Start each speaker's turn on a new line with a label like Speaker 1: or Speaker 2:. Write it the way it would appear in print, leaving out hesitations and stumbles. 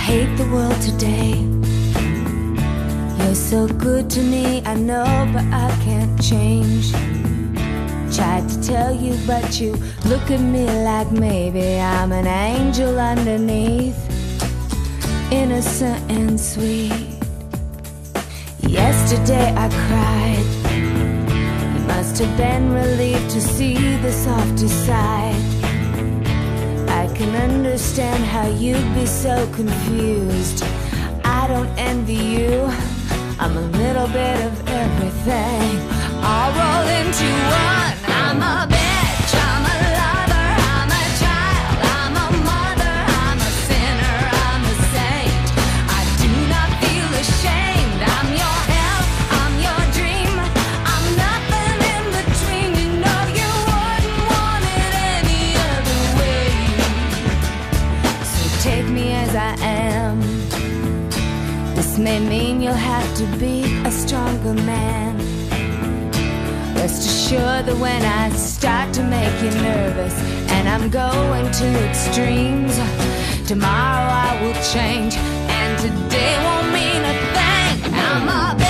Speaker 1: hate the world today. You're so good to me, I know, but I can't change. Tried to tell you, but you look at me like maybe I'm an angel underneath, innocent and sweet. Yesterday I cried. You must have been relieved to see the softer side. I can understand how you'd be so confused. I don't envy you, I'm a little bit of everything, all rolled into one. I'm a bitch, I'm a lover, I'm a child, I'm a mother, I'm a sinner, I'm a saint. I do not feel ashamed. I'm your hell, I'm your dream, I'm nothing in between. You know you wouldn't want it any other way. So take me as I am. This may mean you'll have to be a stronger man. Rest assured that when I start to make you nervous and I'm going to extremes, tomorrow I will change and today won't mean a thing. I'm a